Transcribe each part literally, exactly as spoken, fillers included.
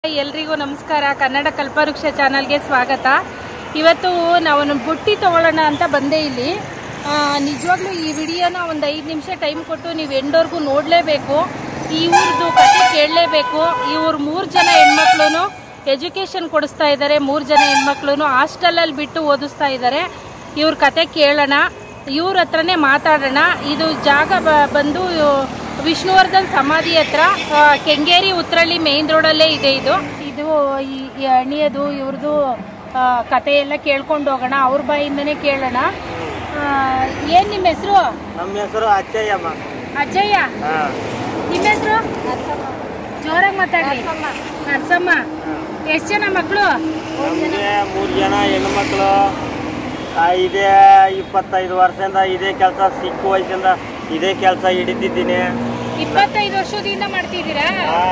ಎಲ್ರಿಗೂ ನಮಸ್ಕಾರ. ಕನ್ನಡ ಕಲ್ಪವೃಕ್ಷ ಚಾನಲ್ಗೆ ಸ್ವಾಗತ. ಇವತ್ತು ನಾವು ಬುಟ್ಟಿ ತಗೊಳ್ಳೋಣ ಅಂತ ಬಂದೆ ಇಲ್ಲಿ. ನಿಜವಾಗ್ಲೂ ಈ ವಿಡಿಯೋನ ಒಂದು ಐದು ನಿಮಿಷ ಟೈಮ್ ಕೊಟ್ಟು ನೀವು ಎಂಡೋರ್ಗೂ ನೋಡಲೇಬೇಕು. ಈ ಊರ್ದು ಕಥೆ ಕೇಳಲೇಬೇಕು. ಇವ್ರು ಮೂರು ಜನ ಹೆಣ್ಮಕ್ಳು ಎಜುಕೇಶನ್ ಕೊಡಿಸ್ತಾ ಇದ್ದಾರೆ. ಮೂರು ಜನ ಹೆಣ್ಮಕ್ಳು ಹಾಸ್ಟೆಲಲ್ಲಿ ಬಿಟ್ಟು ಓದಿಸ್ತಾ ಇದ್ದಾರೆ. ಇವ್ರ ಕತೆ ಕೇಳೋಣ, ಇವ್ರ ಹತ್ರನೇ ಮಾತಾಡೋಣ. ಇದು ಜಾಗ ಬಂದು ವಿಷ್ಣುವರ್ಧನ್ ಸಮಾಧಿ ಹತ್ರ, ಕೆಂಗೇರಿ ಉತ್ರಳ್ಳಿ ಮೇನ್ ರೋಡಲ್ಲೇ ಇದೆ. ಇದು ಇದು ಈ ಅಣಿಯದು ಇವ್ರದ್ದು ಕತೆ ಎಲ್ಲ ಕೇಳ್ಕೊಂಡು ಹೋಗೋಣ. ಅವ್ರ ಬಾಯಿಂದನೇ ಕೇಳೋಣ. ಏನ್ ನಿಮ್ಮ ಹೆಸರು? ನಮ್ಮ ಹೆಸರು ಅಜ್ಜಯ್ಯ. ಅಜ್ಜಯ್ಯ. ನಿಮ್ಮ ಹೆಸರು? ಜೋರಾಗಿ ಮಾತಾಡಿ. ನರಸಮ್ಮ. ಎಷ್ಟು ಜನ ಮಕ್ಕಳು? ಮೂರು ಜನ ಹೆಣ್ಣು ಮಕ್ಕಳು. ಇದೇ ಇಪ್ಪತ್ತೈದು ವರ್ಷದಿಂದ ಇದೇ ಕೆಲಸ, ಸಿಕ್ಕ ವಯಸ್ಸಿಂದ ಇದೇ ಕೆಲಸ ಹಿಡಿದಿದ್ದೀನಿ. ಇಪ್ಪತ್ತೈದು ವರ್ಷದಿಂದ ಮಾಡ್ತಿದ್ದೀರಾ?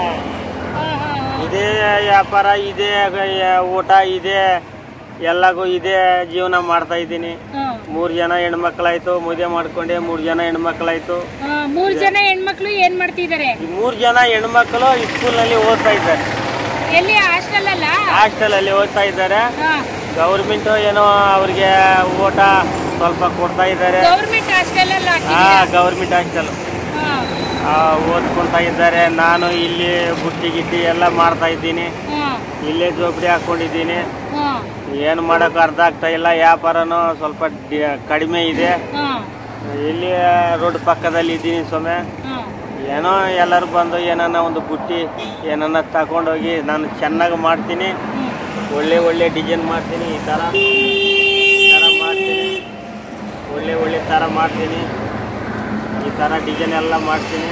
ಇದೇ ವ್ಯಾಪಾರ, ಇದೇ ಊಟ, ಇದೇ ಎಲ್ಲಗೂ ಇದೇ ಜೀವನ ಮಾಡ್ತಾ ಇದ್ದೀನಿ. ಮೂರ್ ಜನ ಹೆಣ್ಮಕ್ಳಾಯ್ತು, ಮದುವೆ ಮಾಡ್ಕೊಂಡೆ. ಮೂರ್ ಜನ ಹೆಣ್ಮಕ್ಳಾಯ್ತು. ಮೂರ್ ಜನ ಹೆಣ್ಮಕ್ಳು ಏನ್ ಮಾಡ್ತಿದ್ದಾರೆ? ಮೂರ್ ಜನ ಹೆಣ್ಮಕ್ಳು ಸ್ಕೂಲ್ ನಲ್ಲಿ ಓದ್ತಾ ಇದ್ದಾರೆ. ಎಲ್ಲಿ? ಹಾಸ್ಟೆಲ್ ಅಲ್ಲ? ಹಾಸ್ಟೆಲ್ ಅಲ್ಲಿ ಓದ್ತಾ ಇದ್ದಾರೆ. ಗೌರ್ಮೆಂಟ್ ಏನೋ ಅವ್ರಿಗೆ ಊಟ ಸ್ವಲ್ಪ ಕೊಡ್ತಾ ಇದ್ದಾರೆ. ಗೌರ್ಮೆಂಟ್ ಹಾಸ್ಟೆಲ್ ಅಲ್ಲ? ಹಾ, ಗೌರ್ಮೆಂಟ್ ಹಾಸ್ಟೆಲ್ ಓದ್ಕೊಂತಾ ಇದ್ದಾರೆ. ನಾನು ಇಲ್ಲಿ ಬುಟ್ಟಿ ಗಿಟ್ಟಿ ಎಲ್ಲ ಮಾಡ್ತಾ ಇದ್ದೀನಿ. ಇಲ್ಲೇ ಜೋಪಡಿ ಹಾಕೊಂಡಿದ್ದೀನಿ. ಏನು ಮಾಡಕ್ ಅರ್ಥ ಆಗ್ತಾ ಇಲ್ಲ. ವ್ಯಾಪಾರನು ಸ್ವಲ್ಪ ಕಡಿಮೆ ಇದೆ. ಇಲ್ಲಿ ರೋಡ್ ಪಕ್ಕದಲ್ಲಿ ಇದ್ದೀನಿ. ಸೊಮ್ಮೆ ಏನೋ ಎಲ್ಲರೂ ಬಂದು ಏನನ್ನ ಒಂದು ಬುಟ್ಟಿ ಏನನ್ನ ತಗೊಂಡೋಗಿ ನಾನು ಚೆನ್ನಾಗಿ ಮಾಡ್ತೀನಿ. ಒಳ್ಳೆ ಒಳ್ಳೆ ಡಿಸೈನ್ ಮಾಡ್ತೀನಿ. ಈ ಥರ ಥರ ಮಾಡ್ತೀನಿ. ಒಳ್ಳೆ ಒಳ್ಳೆ ಥರ ಮಾಡ್ತೀನಿ. ಈ ಥರ ಡಿಸೈನ್ ಎಲ್ಲ ಮಾಡ್ತೀನಿ.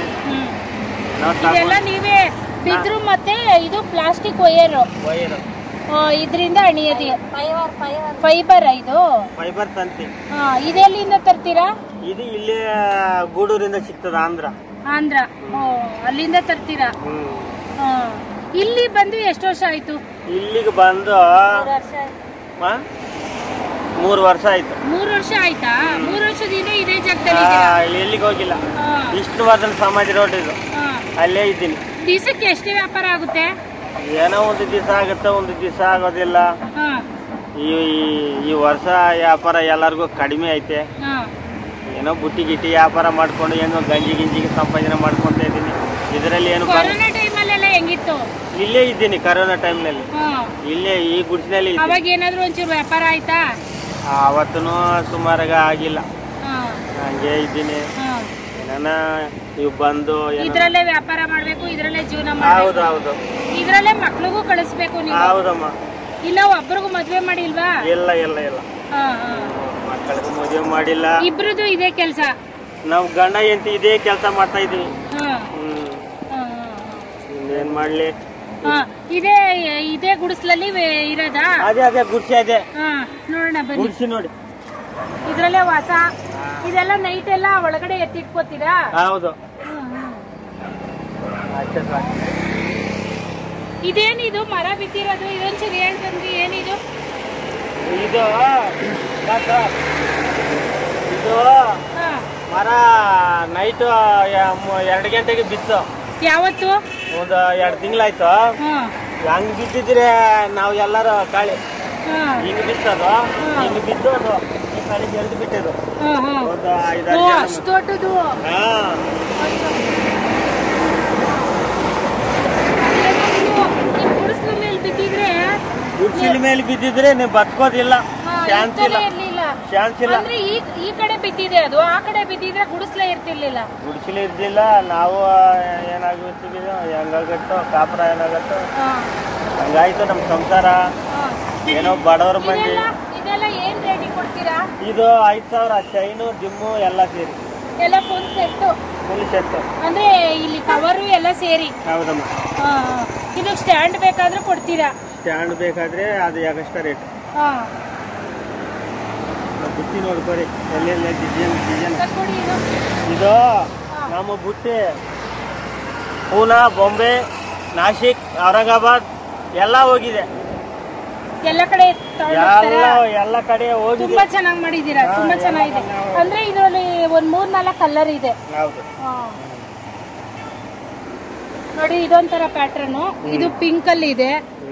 ನೀವೇ ಬಿದ್ರು ಮತ್ತೆ ಇದು ಪ್ಲಾಸ್ಟಿಕ್ ವೈರ್ ವೈರ್ ಇದರಿಂದ ಅಣಿಯೋದು. ಫೈಬರ್. ಇದು ಫೈಬರ್ ತಂತಿ. ಇದೆಲ್ಲಿಂದ ತರ್ತೀರಾ? ಇದು ಇಲ್ಲೇ ಗೂಡೂರಿಂದ ಸಿಗ್ತದ. ಆಂಧ್ರ. ಆಂಧ್ರ. ಅಲ್ಲಿಂದ ತರ್ತೀರಾ? ಇಲ್ಲಿ ಬಂದು ಎಷ್ಟು ವರ್ಷ ಆಯ್ತು? ಇಲ್ಲಿಗೆ ಬಂದು ಮೂರು ವರ್ಷ ಆಯ್ತು. ಮೂರು ವರ್ಷ ಆಯ್ತಾ? ಮೂರು ವರ್ಷದಿಂದ ಇದೇ ಜಾಗದಲ್ಲಿ? ಎಲ್ಲಿಗೆ ಹೋಗಿಲ್ಲ. ವಿಷ್ಣುವರ್ಧನ್ ಸಮಾಧಿ ರೋಡ್ ಇದು, ಅಲ್ಲೇ ಇದ್ದೀನಿ. ದಿವಸಕ್ಕೆ ಎಷ್ಟು ವ್ಯಾಪಾರ ಆಗುತ್ತೆ? ಏನೋ ಒಂದು ದಿವಸ ಆಗುತ್ತೆ, ಒಂದು ದಿವಸ ಆಗೋದಿಲ್ಲ. ಈ ಈ ವರ್ಷ ವ್ಯಾಪಾರ ಎಲ್ಲರಿಗೂ ಕಡಿಮೆ ಐತೆ. ಏನೋ ಬುಟ್ಟಿ ಗಿಟ್ಟಿ ವ್ಯಾಪಾರ ಮಾಡ್ಕೊಂಡು ಏನೋ ಗಂಜಿ ಗಿಂಜಿಗೆ ಸಂಪಾದನೆ ಮಾಡ್ಕೊಂತ ಇದ್ದೀನಿ. ಇದರಲ್ಲಿ ಏನು ಕೊರೋನಾ ಟೈಮಲ್ಲೆಲ್ಲ ಹೆಂಗಿತ್ತು? ಇಲ್ಲೇ ಇದ್ದೀನಿ. ಕರೋನಾ ಟೈಮ್ನಲ್ಲಿ ಇಲ್ಲೇ ಈ ಗುಡ್ಸಿನಲ್ಲಿ. ಅವಾಗ ಏನಾದ್ರು ಒಂಚೂರು ವ್ಯಾಪಾರ ಆಯ್ತಾ? ಅವತ್ತೂ ಸುಮಾರಾಗ ಆಗಿಲ್ಲ. ಹಂಗೆ ಇದ್ದೀನಿ. ಏನಾನ ಇವ್ ಬಂದು ಇದ್ರಲ್ಲೇ ವ್ಯಾಪಾರ ಮಾಡ್ಬೇಕು, ಇದ್ರಲ್ಲೇ ಜೀವನ ಹೌದು ಹೌದು ಇದ್ರಲ್ಲೇ ಮಕ್ಳಿಗೂ ಕಳಿಸ್ಬೇಕು ನೀವು? ಹೌದಮ್ಮ. ಇಲ್ಲ ಒಬ್ಬರಿಗೂ ಮದ್ವೆ ಮಾಡಿಲ್ವಾ? ಇಲ್ಲ ಇಲ್ಲ ಇಲ್ಲ, ಮಕ್ಕಳಿಗೂ ಮದುವೆ ಮಾಡಿಲ್ಲ. ಇಬ್ರದು ಇದೇ ಕೆಲ್ಸ? ನಾವ್ ಗಂಡ ಹೆಂಡತಿ ಇದೇ ಕೆಲಸ ಮಾಡ್ತಾ ಇದೀವಿ. ಏನ್ ಮಾಡ್ಲಿ? ಇದೇ ಇದೇ ಗುಡಿಸ್ಲಲ್ಲಿ ಇರೋದಾ? ಅದೇ ಅದೇ ಗುಡ್ಸಿ. ಅದೇ ನೋಡೋಣ ಬನ್ನಿ. ಗುಡ್ಸಿ ನೋಡಿ. ಇದ್ರಲ್ಲೇ ವಾಸ. ಇದೆಲ್ಲ ನೈಟ್ ಎಲ್ಲ ಒಳಗಡೆ ಎತ್ತಿಟ್ಕೋತೀರಾ? ಹೌದು. ಇದೇನಿದು ಮರ ಬಿತ್ತಿರೋದು? ಇದೊಂಚೂರು ಹೇಳ್ ಬಂದ್ರಿ. ಏನಿದು? ಇದು ಇದು ಮರ ನೈಟ್ ಎರಡು ಗಂಟೆಗೆ ಬಿತ್ತು. ಯಾವತ್ತು? ಒಂದು ಎರಡು ತಿಂಗಳಾಯ್ತು. ಹಂಗ್ ಬಿದ್ದಿದ್ರೆ ನಾವು ಎಲ್ಲರೂ ಕಾಳಿ ಹಿಂಗ್ ಬಿತ್ತದು. ಹಿಂಗ್ ಬಿದ್ದು ಅದು ಈ ಕಾಳಿ ಜಲ್ದಿ ಬಿಟ್ಟಿದ್ದು. ಒಂದು ಐದಾರು ಅಷ್ಟು ದೊಡ್ಡದು. ಗುಡಿಸ್ಲ ಮೇಲೆ ಬಿದ್ದಿದ್ರೆ ಗುಡಿಸಿಲ ಮೇಲೆ ಬಿದ್ದಿದ್ರೆ ನೀವು ಬದುಕೋದಿಲ್ಲ. ಚಾನ್ಸ್ ಇಲ್ಲ. ಚಾನ್ಸ್ ಇಲ್ಲ. ಅಂದ್ರೆ ಈ ಕಡೆ ಬಿದ್ದಿದೆ, ಅದು ಆ ಕಡೆ ಬಿದ್ದಿದ್ರೆ ಗುಡಿಸ್ಲೇ ಇರ್ತಿರ್ಲಿಲ್ಲ. ಗುಡಿಸಲೇ ಇರ್ಲಿಲ್ಲ. ನಾವು ಏನಾಗಿರ್ತೀವಿ, ಹೆಂಗಾಗತ್ತೋ ಕಾಪುರ ಏನಾಗತ್ತೋ ಹಂಗಾಯ್ತು ನಮ್ ಸಂಸಾರ. ಏನೋ ಬಡವ್ರ ಮಂದಿ. ಇದೆಲ್ಲ ಏನ್ ರೇಟಿಗೆ ಕೊಡ್ತೀರಾ? ಇದು ಐದ್ ಸಾವಿರ. ಚೈನು ಜಿಮ್ಮು ಎಲ್ಲ ಸೇರಿ ಎಲ್ಲ ಫುಲ್ ಸೆಟ್. ಫುಲ್ ಸೆಟ್ ಅಂದ್ರೆ ಇಲ್ಲಿ ಕವರು ಎಲ್ಲ ಸೇರಿ. ಹೌದಮ್ಮ. ಇದು ಸ್ಟ್ಯಾಂಡ್ ಬೇಕಾದ್ರೆ ಕೊಡ್ತೀರಾ? ಸ್ಟ್ಯಾಂಡ್ ಬೇಕಾದ್ರೆ ಅದು ಎಕ್ಸ್ಟ್ರಾ ರೇಟ್. ಬುಟ್ಟಿ ನೋಡ್ಕೊರಿ ಎಲ್ಲೆಲ್ಲ ಡಿಸೈನ್ ಡಿಸೈನ್. ಇದು ನಮ್ಮ ಬುಟ್ಟಿ ಪೂನಾ, ಬಾಂಬೆ, ನಾಸಿಕ್, ಔರಂಗಾಬಾದ್ ಎಲ್ಲ ಹೋಗಿದೆ. ಎಲ್ಲ ಕಡೆ ಎಲ್ಲ ಕಡೆ ಹೋಗಿ ತುಂಬಾ ಚೆನ್ನಾಗಿ ಮಾಡಿದೀರಾ. ತುಂಬಾ ಚೆನ್ನಾಗಿದೆ. ಅಂದ್ರೆ ಇದರಲ್ಲಿ ಒಂದ್ ಮೂರ್ ನಾಲ್ಕು ಕಲರ್ ಇದೆ. ಹೌದು. ನೋಡಿ ಇದೊಂಥರ ಪ್ಯಾಟ್ರನ್, ಇದು ಪಿಂಕ್ ಅಲ್ಲಿ ಇದೆ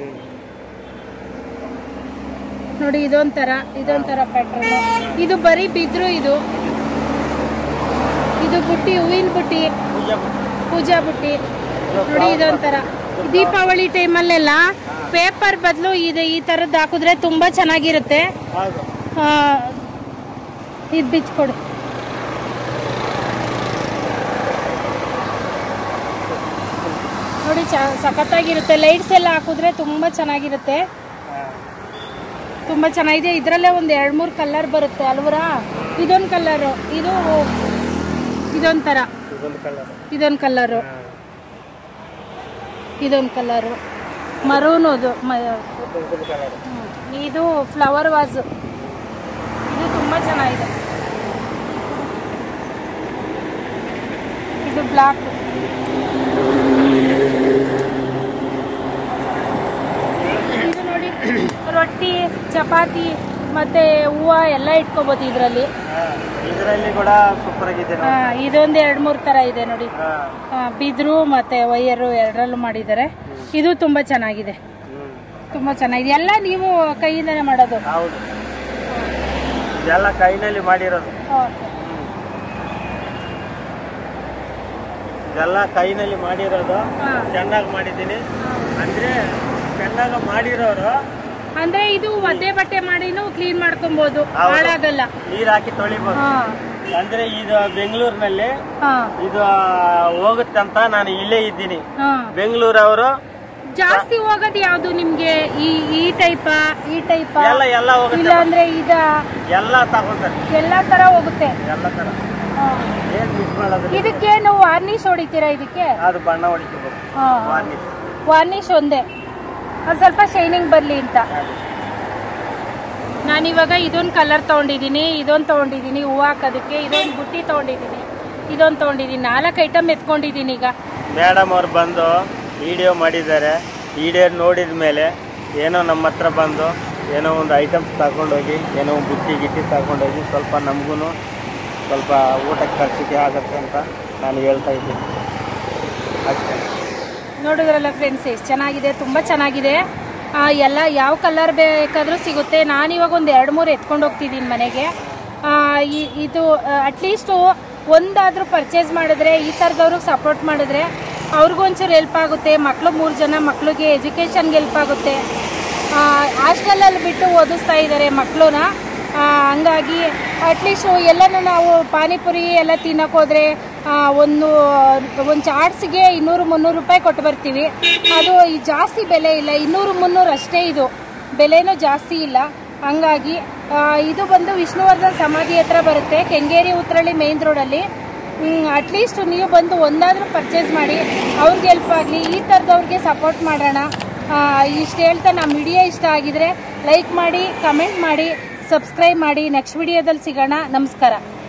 ನೋಡಿ. ಇದೊಂಥರ ಇದೊಂಥರ ಪ್ಯಾಟ್ರನ್, ಇದು ಬರೀ ಬಿದ್ರು. ಇದು ಇದು ಬುಟ್ಟಿ, ಹೂವಿನ ಬುಟ್ಟಿ, ಪೂಜಾ ಬುಟ್ಟಿ ನೋಡಿ. ಇದೊಂಥರ ದೀಪಾವಳಿ ಟೈಮಲ್ಲೆಲ್ಲ ಪೇಪರ್ ಬದಲು ಇದೆ ಈ ತರದ್ದು ಹಾಕಿದ್ರೆ ತುಂಬಾ ಚೆನ್ನಾಗಿರುತ್ತೆ. ಇದು ಬಿಚ್ಕೊಡು. ನೋಡಿ ಸಖತ್ತಾಗಿರುತ್ತೆ. ಲೈಟ್ಸ್ ಎಲ್ಲ ಹಾಕಿದ್ರೆ ತುಂಬಾ ಚೆನ್ನಾಗಿರುತ್ತೆ, ತುಂಬಾ ಚೆನ್ನಾಗಿದೆ. ಇದರಲ್ಲೇ ಒಂದು ಎರಡು ಮೂರು ಕಲರ್ ಬರುತ್ತೆ ಅಲ್ವರಾ. ಇದೊಂದು ಕಲರು, ಇದು ಇದೊಂಥರ, ಇದೊಂದು ಕಲರು, ಇದೊಂದು ಕಲರು ಮರೂನ್. ಅದು ಇದು ಫ್ಲವರ್ ವಾಸ್, ಇದು ತುಂಬಾ ಚೆನ್ನಾಗಿದೆ. ಇದು ಬ್ಲಾಕ್, ಇದು ನೋಡಿ ರೊಟ್ಟಿ ಚಪಾತಿ ಮತ್ತೆ ಹೂವ ಎಲ್ಲ ಇಟ್ಕೋಬಹುದು ಇದರಲ್ಲಿ. ಇದರಲ್ಲಿ ಕೂಡ ಸೂಪರ್ ಆಗಿದೆ. ಇದೊಂದು ಎರಡು ಮೂರು ತರ ಇದೆ ನೋಡಿ. ಬಿದ್ರು ಮತ್ತೆ ವೈಯರು ಎರಡರಲ್ಲೂ ಮಾಡಿದ್ದಾರೆ. ಇದು ತುಂಬಾ ಚೆನ್ನಾಗಿದೆ, ತುಂಬಾ ಚೆನ್ನಾಗಿದೆ. ಎಲ್ಲ ನೀವು ಕೈಯಿಂದನೇ ಮಾಡೋದು? ಹೌದು, ಎಲ್ಲ ಕೈನಲ್ಲಿ ಮಾಡಿರೋದು. ಇದೆಲ್ಲ ಕೈನಲ್ಲಿ ಮಾಡಿರೋದು, ಚೆನ್ನಾಗಿ ಮಾಡಿದ್ದೀನಿ. ಅಂದ್ರೆ ಚೆನ್ನಾಗಿ ಮಾಡಿರೋರು ಅಂದ್ರೆ ಇದು ಒದ್ದೆ ಬಟ್ಟೆ ಮಾಡಿನೂ ಕ್ಲೀನ್ ಮಾಡ್ಕೊಬಹುದು, ಹಾಳಾಗಲ್ಲ. ನೀರ್ ಹಾಕಿ ತೊಳಿಬಹುದು. ಅಂದ್ರೆ ಇದು ಬೆಂಗಳೂರಿನಲ್ಲಿ ಇದು ಹೋಗುತ್ತಂತ ನಾನು ಇಲ್ಲೇ ಇದ್ದೀನಿ. ಬೆಂಗಳೂರವರು ಜಾಸ್ತಿ ಹೋಗೋದು ಯಾವ್ದು ನಿಮ್ಗೆ? ಈ ಈ ಟೈಪ್ ಈ ಟೈಪ್ ಎಲ್ಲ ಎಲ್ಲ ಹೋಗುತ್ತೆ. ಇಲ್ಲ ಅಂದ್ರೆ ಇದ ಎಲ್ಲ ತಗೊಂತಾರೆ, ಎಲ್ಲಾ ತರ ಹೋಗುತ್ತೆ. ಎಲ್ಲ ತರ. ಏನ್ ಮಿಸ್ ಮಾಡೋದು? ಇದಕ್ಕೇನು ವಾರ್ನಿಶ್ ಹೊಡಿತೀರಾ? ಇದಕ್ಕೆ ಅದು ಬಣ್ಣ ಹೊಡಿತೀವಿ, ವಾರ್ನಿಶ್. ವಾರ್ನಿಶ್ ಒಂದೇ, ಅದು ಸ್ವಲ್ಪ ಶೈನಿಂಗ್ ಬರ್ಲಿ ಅಂತ. ನಾನಿವಾಗ ಇದೊಂದು ಕಲರ್ ತಗೊಂಡಿದ್ದೀನಿ, ಇದೊಂದು ತಗೊಂಡಿದ್ದೀನಿ ಹೂವು ಹಾಕೋದಕ್ಕೆ, ಇದೊಂದು ಬುಟ್ಟಿ ತಗೊಂಡಿದ್ದೀನಿ, ಇದೊಂದು ತಗೊಂಡಿದ್ದೀನಿ. ನಾಲ್ಕು ಐಟಮ್ ಎತ್ಕೊಂಡಿದ್ದೀನಿ. ಈಗ ಮೇಡಮ್ ಅವ್ರು ಬಂದು ವಿಡಿಯೋ ಮಾಡಿದ್ದಾರೆ. ವಿಡಿಯೋ ನೋಡಿದ ಮೇಲೆ ಏನೋ ನಮ್ಮ ಹತ್ರ ಬಂದು ಏನೋ ಒಂದು ಐಟಮ್ಸ್ ತಗೊಂಡೋಗಿ, ಏನೋ ಒಂದು ಬುಟ್ಟಿ ಗಿಟ್ಟಿ ತಗೊಂಡೋಗಿ ಸ್ವಲ್ಪ ನಮಗೂ ಸ್ವಲ್ಪ ಊಟಕ್ಕೆ ಖರ್ಚಿಗೆ ಆಗುತ್ತೆ ಅಂತ ನಾನು ಹೇಳ್ತಾ ಇದ್ದೀನಿ ಅಷ್ಟೇ. ನೋಡಿದ್ರಲ್ಲ ಫ್ರೆಂಡ್ಸ್, ಎಷ್ಟು ಚೆನ್ನಾಗಿದೆ, ತುಂಬ ಚೆನ್ನಾಗಿದೆ. ಎಲ್ಲ ಯಾವ ಕಲರ್ ಬೇಕಾದರೂ ಸಿಗುತ್ತೆ. ನಾನಿವಾಗ ಒಂದು ಎರಡು ಮೂರು ಎತ್ಕೊಂಡು ಹೋಗ್ತಿದ್ದೀನಿ ಮನೆಗೆ. ಇದು ಅಟ್ಲೀಸ್ಟು ಒಂದಾದರೂ ಪರ್ಚೇಸ್ ಮಾಡಿದ್ರೆ, ಈ ಥರದವ್ರಿಗೆ ಸಪೋರ್ಟ್ ಮಾಡಿದ್ರೆ ಅವ್ರಿಗೂ ಒಂಚೂರು ಹೆಲ್ಪ್ ಆಗುತ್ತೆ. ಮಕ್ಕಳು ಮೂರು ಜನ ಮಕ್ಕಳಿಗೆ ಎಜುಕೇಷನ್ಗೆ ಹೆಲ್ಪ್ ಆಗುತ್ತೆ. ಹಾಸ್ಟೆಲಲ್ಲಿ ಬಿಟ್ಟು ಓದಿಸ್ತಾ ಇದ್ದಾರೆ ಮಕ್ಕಳನ್ನ. ಹಂಗಾಗಿ ಅಟ್ಲೀಸ್ಟು ಎಲ್ಲನೂ ನಾವು ಪಾನಿಪುರಿ ಎಲ್ಲ ತಿನ್ನೋಕೋದ್ರೆ ಒಂದು ಒಂದು ಚಾಟ್ಸ್ಗೆ ಇನ್ನೂರು ಮುನ್ನೂರು ರೂಪಾಯಿ ಕೊಟ್ಟು ಬರ್ತೀವಿ. ಅದು ಜಾಸ್ತಿ ಬೆಲೆ ಇಲ್ಲ, ಇನ್ನೂರು ಮುನ್ನೂರು ಅಷ್ಟೇ. ಇದು ಬೆಲೆನೂ ಜಾಸ್ತಿ ಇಲ್ಲ. ಹಂಗಾಗಿ ಇದು ಬಂದು ವಿಷ್ಣುವರ್ಧನ್ ಸಮಾಧಿ ಹತ್ರ ಬರುತ್ತೆ, ಕೆಂಗೇರಿ ಉತ್ರಳ್ಳಿ ಮೇನ್ ರೋಡಲ್ಲಿ. ಅಟ್ಲೀಸ್ಟ್ ನೀವು ಬಂದು ಒಂದಾದರೂ ಪರ್ಚೇಸ್ ಮಾಡಿ, ಅವ್ರಿಗೆ ಹೆಲ್ಪ್ ಆಗಲಿ. ಈ ಥರದವ್ರಿಗೆ ಸಪೋರ್ಟ್ ಮಾಡೋಣ. ಇಷ್ಟು ಹೇಳ್ತಾ ನಮ್ಮ ವಿಡಿಯೋ ಇಷ್ಟ ಆಗಿದ್ರೆ ಲೈಕ್ ಮಾಡಿ, ಕಮೆಂಟ್ ಮಾಡಿ, ಸಬ್ಸ್ಕ್ರೈಬ್ ಮಾಡಿ. ನೆಕ್ಸ್ಟ್ ವಿಡಿಯೋದಲ್ಲಿ ಸಿಗೋಣ. ನಮಸ್ಕಾರ.